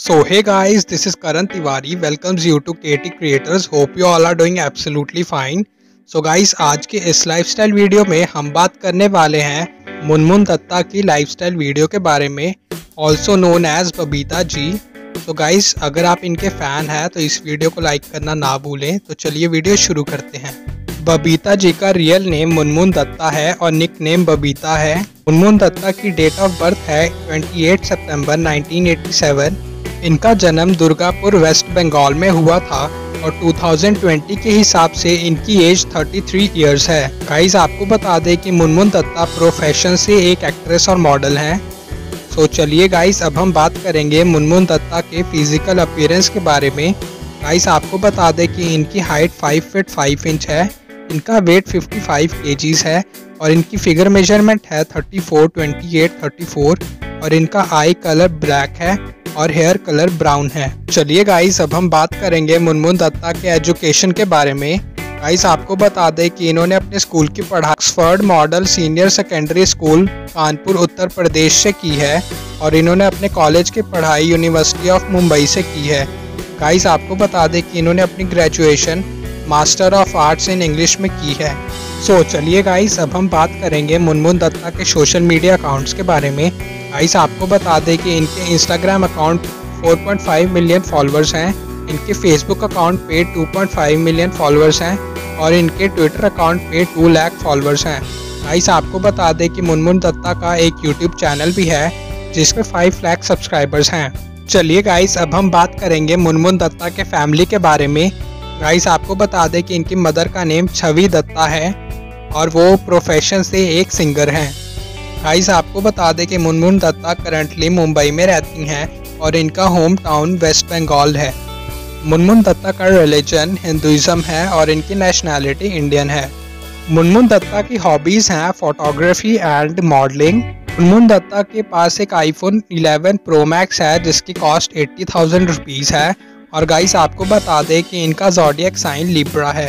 So hey guys, this is Karan Tiwari. Welcomes you to KT Creators. Hope you all are doing absolutely fine. So guys, आज के इस lifestyle video में हम बात करने वाले हैं मुनमुन दत्ता की लाइफस्टाइल वीडियो के बारे में, also known as Babita ji. तो गाइस, अगर आप इनके फैन हैं तो इस वीडियो को लाइक करना ना भूलें। तो चलिए वीडियो शुरू करते हैं। बबीता जी का रियल नेम मुनमुन दत्ता है और निक नेम बबीता है। मुनमुन दत्ता की डेट ऑफ बर्थ है 28 सितंबर 1987। इनका जन्म दुर्गापुर वेस्ट बंगाल में हुआ था और 2020 के हिसाब से इनकी एज 33 इयर्स है। गाइस, आपको बता दें कि मुनमुन दत्ता प्रोफेशन से एक एक्ट्रेस और मॉडल हैं। तो चलिए गाइस, अब हम बात करेंगे मुनमुन दत्ता के फिजिकल अपीयरेंस के बारे में। गाइस, आपको बता दें कि इनकी हाइट 5 फीट 5 इंच है, इनका वेट 55 kgs है और इनकी फिगर मेजरमेंट है 34, 28, 34 और इनका आई कलर ब्लैक है और हेयर कलर ब्राउन है। चलिए गाइस, अब हम बात करेंगे मुनमुन दत्ता के एजुकेशन के बारे में। गाइस, आपको बता दें कि इन्होंने अपने स्कूल की पढ़ाई Oxford model senior secondary school Kanpur Uttar Pradesh से की है और इन्होंने अपने कॉलेज की पढ़ाई यूनिवर्सिटी ऑफ मुंबई से की है। गाइस, आपको बता दें कि इन्होंने अपनी graduation master of arts in English में की है। सो चलिए गाइस, अब हम बात करेंगे मुनमुन दत्ता के सोशल मीडिया अकाउंट्स के बारे में। गाइस, आपको बता दें कि इनके इंस्टाग्राम अकाउंट 4.5 मिलियन फॉलोअर्स हैं, इनके फेसबुक अकाउंट पे 2.5 मिलियन फॉलोअर्स हैं और इनके ट्विटर अकाउंट पे 2 लाख फॉलोअर्स हैं। गाइस, आपको बता दें कि मुनमुन दत्ता का एक यूट्यूब चैनल भी है जिसपे 5 लाख सब्सक्राइबर्स हैं। चलिए गाइस, अब हम बात करेंगे मुनमुन दत्ता के फैमिली के बारे में। गाइस, आपको बता दें कि इनकी मदर का नेम छवि दत्ता है और वो प्रोफेशन से एक सिंगर हैं। गाइस, आपको बता दें कि मुनमुन दत्ता करंटली मुंबई में रहती हैं और इनका होम टाउन वेस्ट बंगाल है। मुनमुन दत्ता का रिलीजन हिंदुइज्म है और इनकी नेशनैलिटी इंडियन है। मुनमुन दत्ता की हॉबीज़ हैं photography and modelling. Munmun Dutta के पास एक iPhone 11 Pro Max है जिसकी कॉस्ट 80,000 रुपीज़ है और गाइस, आपको बता दें कि इनका ज़ोडिएक साइन लिब्रा है।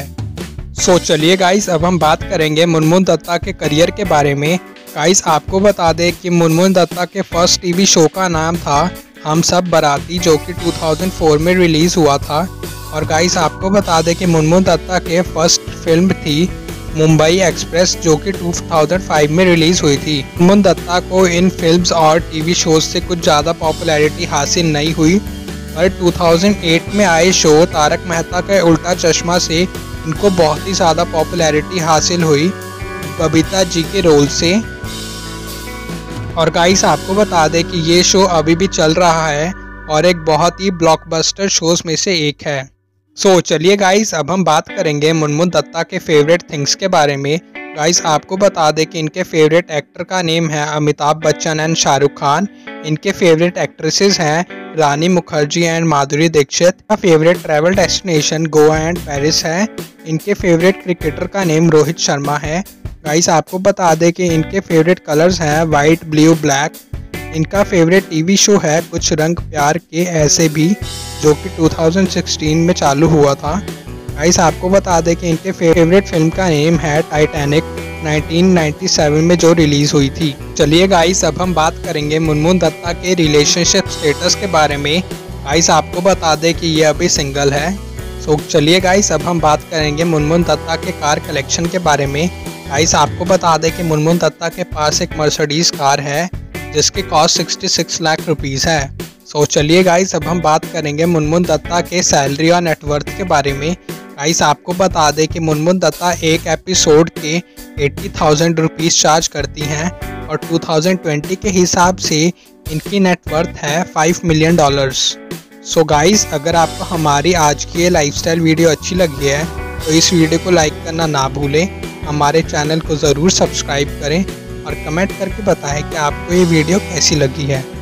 सो चलिए गाइस, अब हम बात करेंगे मुनमुन दत्ता के करियर के बारे में। गाइस, आपको बता दें कि मुनमुन दत्ता के फर्स्ट टीवी शो का नाम था हम सब बाराती, जो कि 2004 में रिलीज़ हुआ था। और गाइस, आपको बता दें कि मुनमुन दत्ता के फर्स्ट फिल्म थी मुंबई एक्सप्रेस, जो कि 2005 में रिलीज़ हुई थी। मुनमुन दत्ता को इन फिल्म्स और टीवी शोज से कुछ ज़्यादा पॉपुलैरिटी हासिल नहीं हुई, पर 2008 में आए शो तारक मेहता के उल्टा चश्मा से इनको बहुत ही ज़्यादा पॉपुलैरिटी हासिल हुई बबीता जी के रोल से। और गाइस, आपको बता दें कि ये शो अभी भी चल रहा है और एक बहुत ही ब्लॉकबस्टर शोज में से एक है। सो चलिए गाइस, अब हम बात करेंगे मुनमुन दत्ता के फेवरेट थिंग्स के बारे में। गाइस, आपको बता दें कि इनके फेवरेट एक्टर का नेम है अमिताभ बच्चन एंड शाहरुख खान। इनके फेवरेट एक्ट्रेसेस हैं रानी मुखर्जी एंड माधुरी दीक्षित। इनका favourite travel destination Goa and Paris है। इनके फेवरेट क्रिकेटर का नेम रोहित शर्मा है। गाइस, आपको बता दें कि इनके फेवरेट कलर्स हैं वाइट, ब्लू, ब्लैक। इनका फेवरेट टीवी शो है कुछ रंग प्यार के ऐसे भी, जो कि 2016 में चालू हुआ था। गाइस, आपको बता दें कि इनके फेवरेट फिल्म का नेम है टाइटैनिक, 1997 में जो रिलीज हुई थी। चलिए गाइस, अब हम बात करेंगे मुनमुन दत्ता के रिलेशनशिप स्टेटस के बारे में। गाइस, आपको बता दें कि ये अभी सिंगल है। सो चलिए गाइस, अब हम बात करेंगे मुनमुन दत्ता के कार कलेक्शन के बारे में। गाइस, आपको बता दें कि मुनमुन दत्ता के पास एक मर्सिडीज कार है जिसकी कॉस्ट 66 लाख रुपीज़ है। सो चलिए गाइस, अब हम बात करेंगे मुनमुन दत्ता के सैलरी और नेटवर्थ के बारे में। गाइस, आपको बता दें कि मुनमुन दत्ता एक एपिसोड के 80,000 रुपीज़ चार्ज करती हैं और 2020 के हिसाब से इनकी नेटवर्थ है $5 मिलियन। सो गाइस, अगर आपको हमारी आज की ये लाइफस्टाइल वीडियो अच्छी लगी है तो इस वीडियो को लाइक करना ना भूलें। हमारे चैनल को ज़रूर सब्सक्राइब करें और कमेंट करके बताएं कि आपको ये वीडियो कैसी लगी है।